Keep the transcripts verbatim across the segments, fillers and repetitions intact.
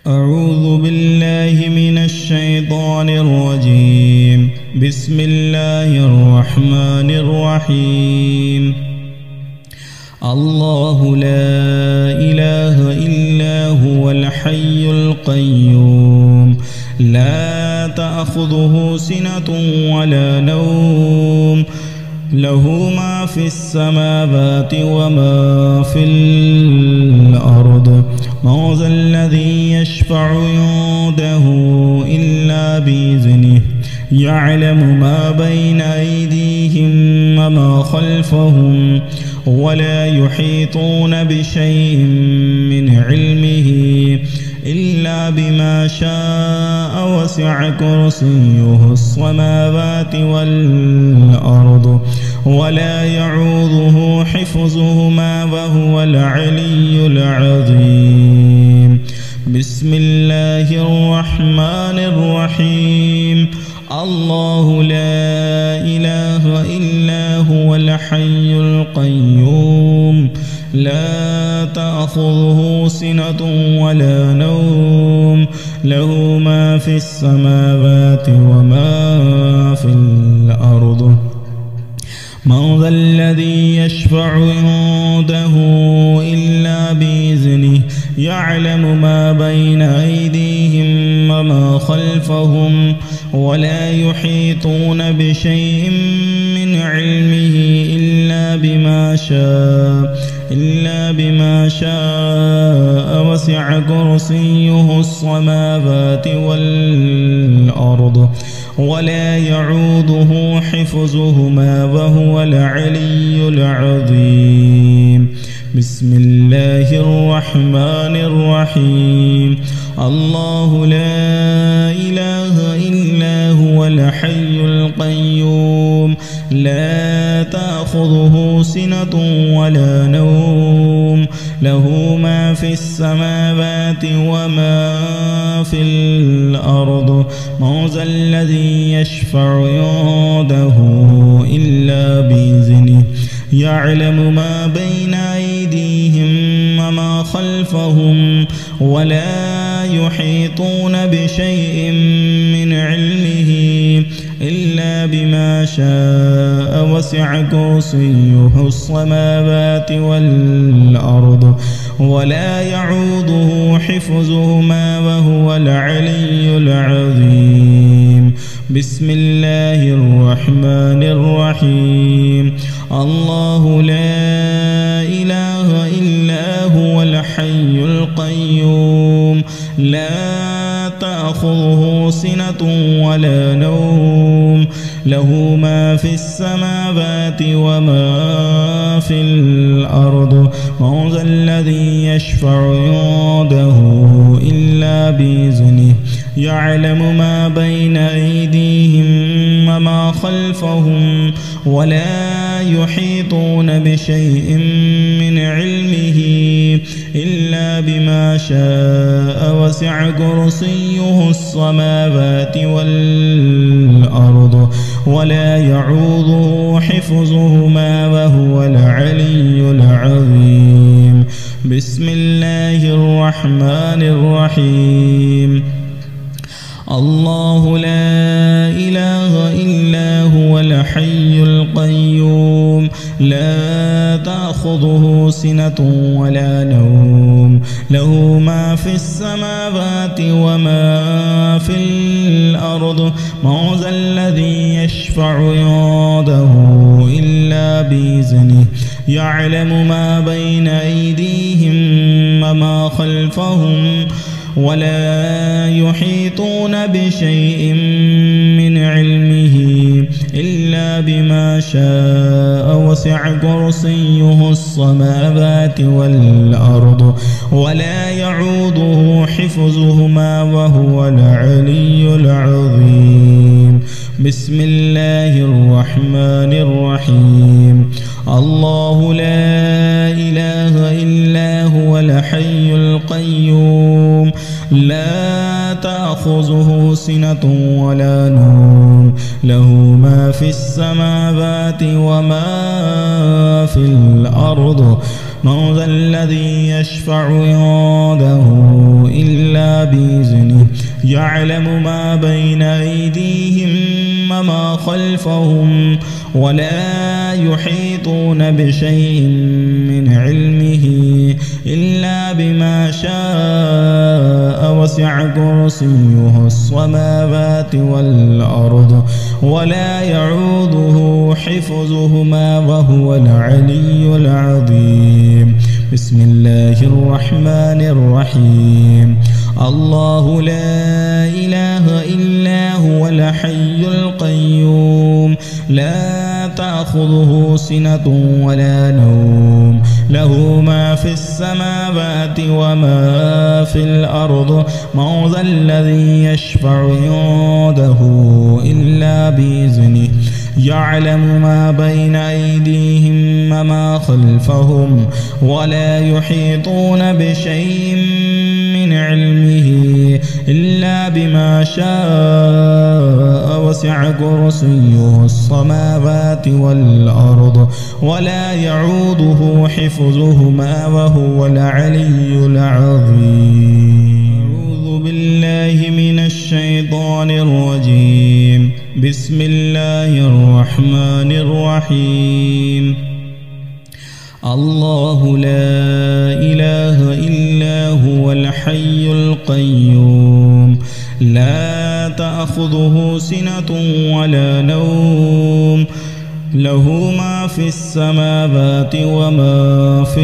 أعوذ بالله من الشيطان الرجيم. بسم الله الرحمن الرحيم. الله لا إله إلا هو الحي القيوم لا تأخذه سنة ولا نوم له ما في السماوات وما في الأرض. من ذا الذي يشفع عنده إلا بإذنه يعلم ما بين أيديهم وما خلفهم ولا يحيطون بشيء من علمه إلا بما شاء وسع كرسيه السماوات والأرض ولا يعوده حفظهما وهو العلي العظيم. بسم الله الرحمن الرحيم. الله لا إله إلا هو الحي القيوم لا تأخذه سنة ولا نوم له ما في السماوات وما في الأرض. من ذا الذي يشفع عنده إلا بإذنه يعلم ما بين أيديهم وما خلفهم ولا يحيطون بشيء من علمه إلا بما شاء إلا بما شاء وسع كرسيه السماوات والأرض ولا يعوده حفظهما وهو العلي العظيم. بسم الله الرحمن الرحيم. الله لا إله إلا هو الحي القيوم لا تأخذه سنة ولا نوم له ما في السماوات وما في الأرض. من ذا الذي يشفع عنده إلا بإذنه يعلم ما بين أيديهم وما خلفهم ولا يحيطون بشيء من علمه إلا بما شاء وسع كرسيه السماوات والأرض ولا يعوده حفظهما وهو العلي العظيم. بسم الله الرحمن الرحيم. الله لا إله إلا هو الحي القيوم لا تأخذه سنة ولا نوم له ما في السماوات وما في الأرض. من ذا الذي يشفع عنده إلا بإذنه يعلم ما بين أيديهم وما خلفهم ولا يحيطون بشيء من علمه إلا بما شاء وسع كرسيه السماوات والأرض ولا يعوده حفظهما وهو العلي العظيم. بسم الله الرحمن الرحيم. الله لا إله إلا هو الحي القيوم لا تأخذه سنة ولا نوم له ما في السماوات وما في الأرض. من ذا الذي يشفع عنده إلا بإذنه يعلم ما بين أيديهم وما خلفهم ولا يحيطون بشيء من علمه إلا بما شاء وسع كرسيه السماوات والأرض ولا يعوده حفظهما وهو العلي العظيم. بسم الله الرحمن الرحيم. الله لا إله إلا هو الحي القيوم لا تأخذه سنة ولا نوم له ما في السماوات وما في الأرض. من ذا الذي يشفع عنده إلا يعلم ما بين أيديهم وما خلفهم ولا يحيطون بشيء من علمه إلا بما شاء وسع كرسيه السماوات والأرض ولا يعوده حفظهما وهو العلي العظيم. بسم الله الرحمن الرحيم. الله لا إله إلا هو الحي القيوم لا تأخذه سنة ولا نوم له ما في السماوات وما في الأرض من ذا الذي يشفع عنده إلا بإذنه يعلم ما بين أيديهم وما خلفهم ولا يحيطون بشيء من علمه إلا بما شاء وسع كرسيه السماوات والأرض ولا يعوده حفظهما وهو العلي العظيم. أعوذ بالله من الشيطان الرجيم. بسم الله الرحمن الرحيم. الله لا إله إلا هو الحي القيوم لا تأخذه سنة ولا نوم له ما في السماوات وما في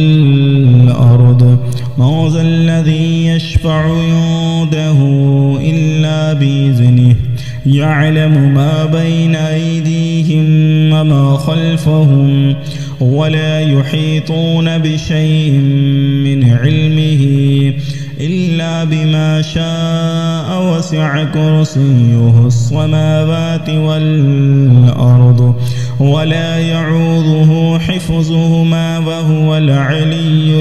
الأرض من ذا الذي يشفع عنده إلا بإذنه يعلم ما بين أيديهم وما خلفهم ولا يحيطون بشيء من علمه إلا بما شاء وسع كرسيه السماوات والأرض ولا يعوده حفظهما وهو العلي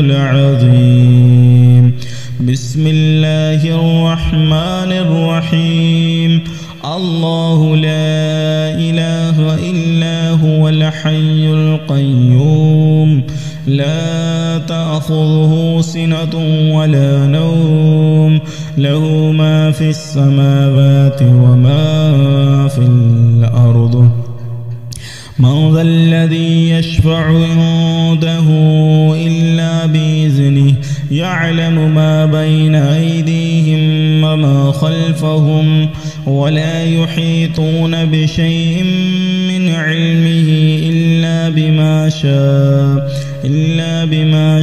العظيم. بسم الله الرحمن الرحيم. الله لا إله إلا هو الحي القيوم لا تأخذه سنة ولا نوم له ما في السماوات وما في الأرض من ذا الذي يشفع عنده إلا بإذنه يعلم ما بين أيديهم وما خلفهم ولا يحيطون بشيء من علمه إلا بما شاء إلا بما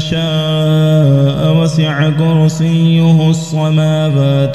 شاء وسع كرسيه السماوات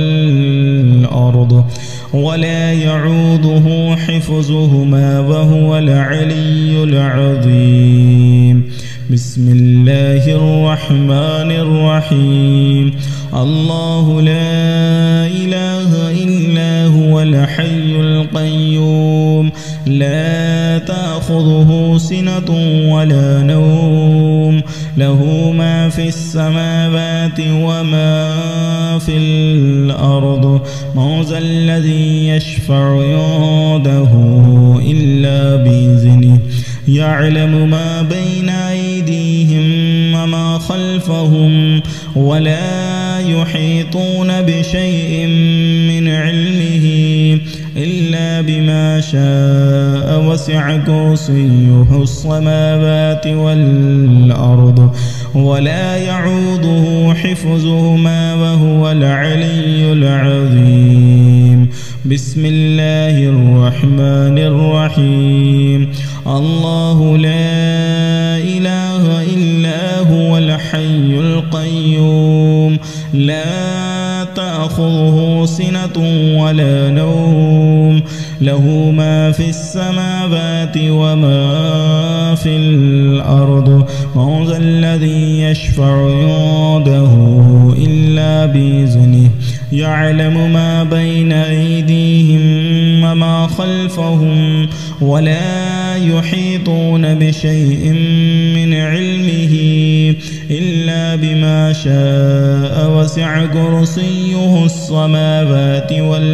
والأرض ولا يعوده حفظهما وهو العلي العظيم. بسم الله الرحمن الرحيم. الله لا إله إلا هو الحي القيوم لا تأخذه سنة ولا نوم له ما في السماوات وما في الأرض من ذا الذي يشفع عنده إلا بإذنه يعلم ما بين أيديهم وما خلفهم ولا يحيطون بشيء من علمه إلا بما شاء وسع كرسيه السماوات والأرض ولا يعوده حفظهما وهو العلي العظيم. بسم الله الرحمن الرحيم. الله لا إله إلا هو الحي القيوم لا تأخذه سنة ولا نوم له ما في السماوات وما في الأرض من ذا الذي يشفع عنده إلا بإذنه يعلم ما بين أيديهم وما خلفهم ولا يحيطون بشيء من علمه إلا بما شاء وسع كرسيه السماوات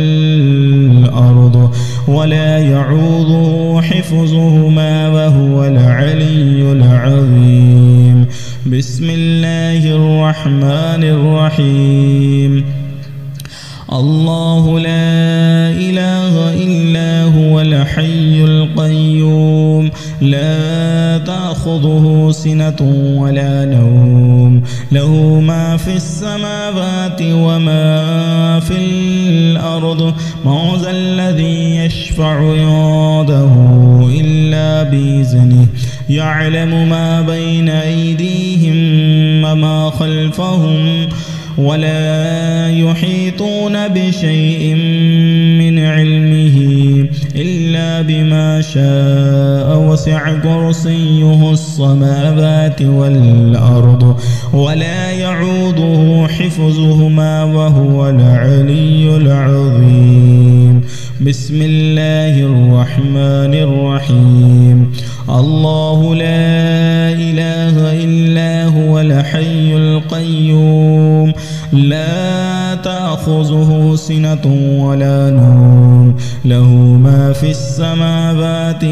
والأرض ولا يعوده حفظهما وهو العلي العظيم. بسم الله الرحمن الرحيم. الله لا إله إلا هو الحي القيوم لا تأخذه سنة ولا نوم له ما في السماوات وما في الأرض من ذا الذي يشفع عنده إلا بإذنه يعلم ما بين أيديهم وما خلفهم ولا يحيطون بشيء من علمه إلا بما شاء وسع كرسيه السماوات والأرض ولا يعوده حفظهما وهو العلي العظيم. بسم الله الرحمن الرحيم. الله لا إله إلا هو الحي القيوم لا تأخذه سنة ولا نوم له ما في السماوات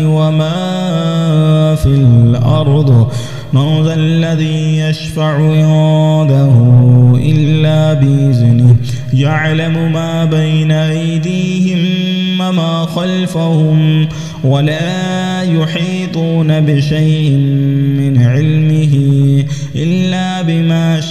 وما في الأرض من ذا الذي يشفع عنده إلا بإذنه يعلم ما بين أيديهم وما خلفهم ولا يحيطون بشيء من علمه إلا بما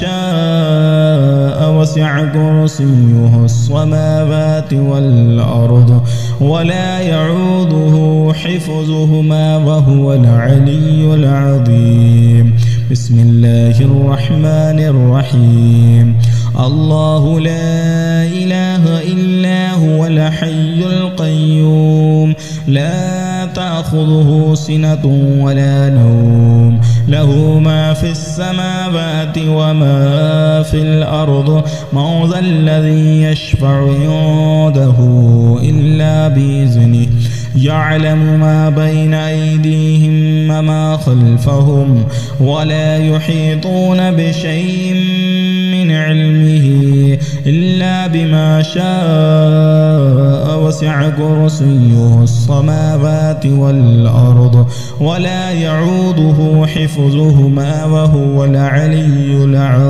شاء وسع كرسيه السماوات والأرض ولا يعوده حفظهما وهو العلي العظيم. بسم الله الرحمن الرحيم. الله لا إله إلا هو الحي القيوم لا تأخذه سنة ولا نوم له ما في السماوات وما في الأرض من ذا الذي يشفع عنده إلا بإذنه يعلم ما بين أيديهم وما خلفهم ولا يحيطون بشيء من علمه إلا بما شاء وسع كرسيه السماوات والأرض ولا يعوده حفظهما وهو العلي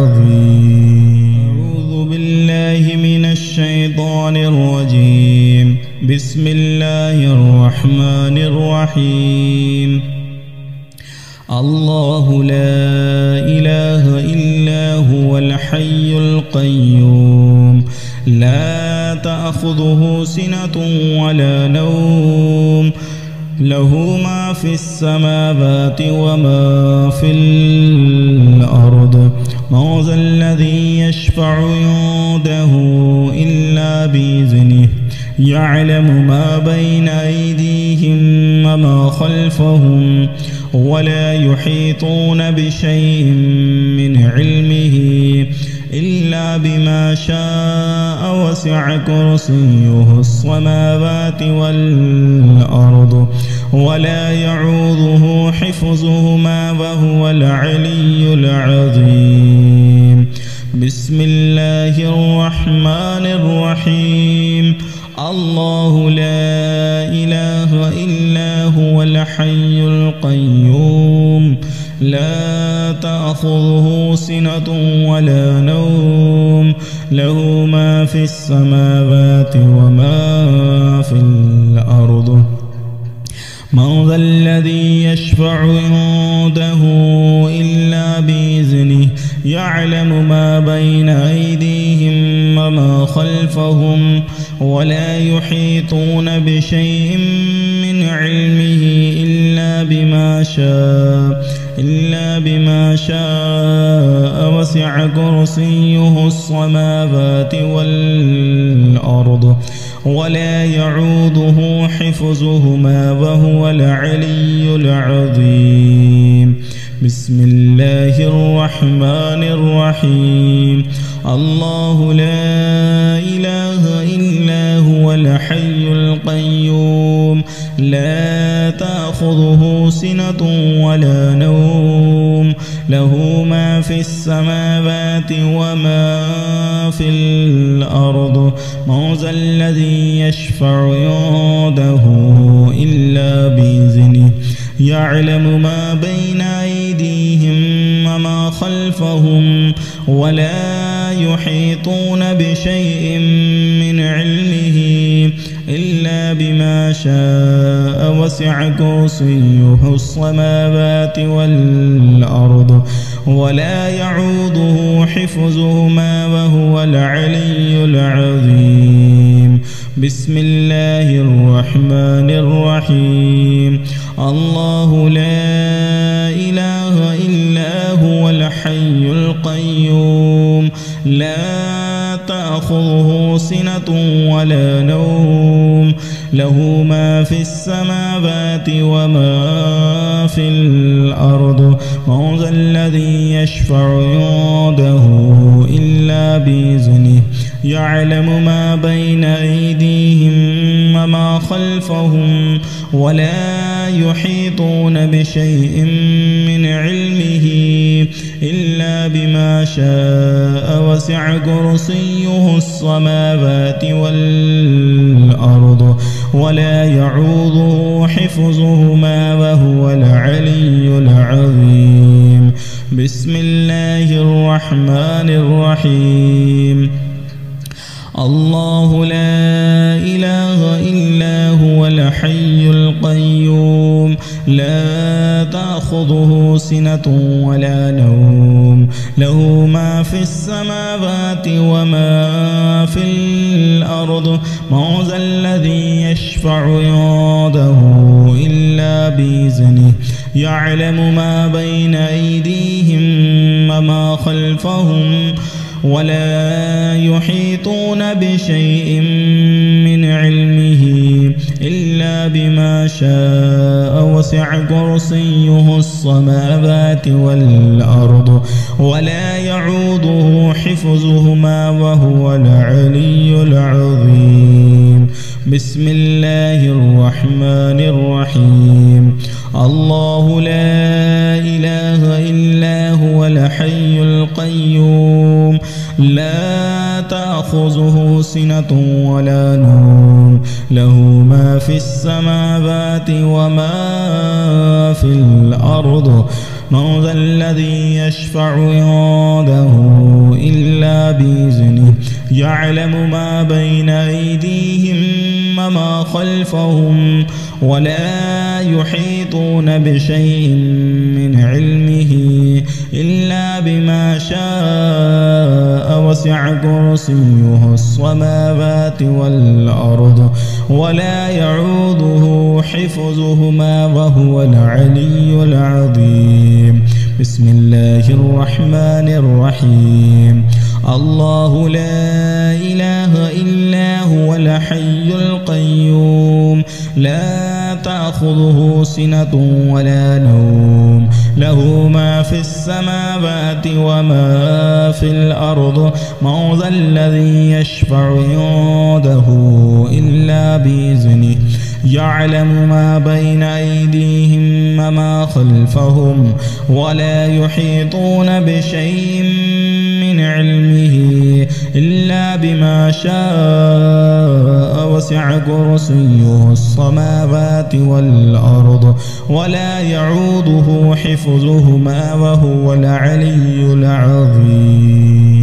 العظيم. أعوذ بالله من الشيطان الرجيم. بسم الله الرحمن الرحيم. الله لا إله إلا هو الحي القيوم لا تأخذه سنة ولا نوم له ما في السماوات وما في الأرض من ذا الذي يشفع عنده إلا بإذنه يعلم ما بين أيديهم وما خلفهم ولا يحيطون بشيء من علمه إلا بما شاء وسع كرسيه السماوات والأرض ولا يعوده حفظهما وهو العلي العظيم. بسم الله الرحمن الرحيم. الله لا إله إلا هو الحي القيوم لا تأخذه سنة ولا نوم له ما في السماوات وما في الأرض من ذا الذي يشفع عنده إلا بإذنه يعلم ما بين أيديهم وما خلفهم ولا يحيطون بشيء من علمه إلا بما شاء إلا بما شاء وسع كرسيه السماوات والأرض ولا يعوده حفظهما وهو العلي العظيم. بسم الله الرحمن الرحيم. الله لا إله إلا هو الحي القيوم لا تأخذه سنة ولا نوم له ما في السماوات وما في الأرض من ذا الذي يشفع عنده إلا بإذنه يعلم ما بين أيديهم وما خلفهم ولا يحيطون بشيء من علمه إلا بما شاء وسع كرسيه السماوات والأرض ولا يعوده حفظهما وهو العلي العظيم. بسم الله الرحمن الرحيم. الله لا إله إلا هو الحي القيوم لا تأخذه سنة ولا نوم له ما في السماوات وما في الأرض من ذا الذي يشفع عنده إلا بإذنه يعلم ما بين أيديهم وما خلفهم ولا يحيطون بشيء من علمه إلا بما شاء وسع كرسيه السماوات والأرض ولا يعوده حفظهما وهو العلي العظيم. بسم الله الرحمن الرحيم. الله لا إله إلا هو الحي القيوم لا تأخذه سنة ولا نوم له ما في السماوات وما في الأرض من ذا الذي يشفع عنده إلا بإذنه يعلم ما بين أيديهم وما خلفهم ولا يحيطون بشيء من علمه إلا بما شاء وسع كرسيه السماوات والأرض ولا يعوده حفظهما وهو العلي العظيم. بسم الله الرحمن الرحيم. الله لا إله إلا هو الحي القيوم لا تأخذه سنة ولا نوم له ما في السماوات وما في الأرض من ذا الذي يشفع عنده إلا بإذنه يعلم ما بين أيديهم وما خلفهم ولا يحيطون بشيء من علمه إلا بما شاء وسع كرسيه السماوات والأرض ولا يعوده حفظهما وهو العلي العظيم. بسم الله الرحمن الرحيم. الله لا إله إلا هو الحي القيوم لا تأخذه سنة ولا نوم له ما في السماوات وما في الأرض من ذا الذي يشفع عنده إلا بإذنه يعلم ما بين أيديهم وما خلفهم ولا يحيطون بشيء من علمه إلا بما شاء وسع كرسيه السماوات والأرض ولا يعوده حفظهما وهو العلي العظيم.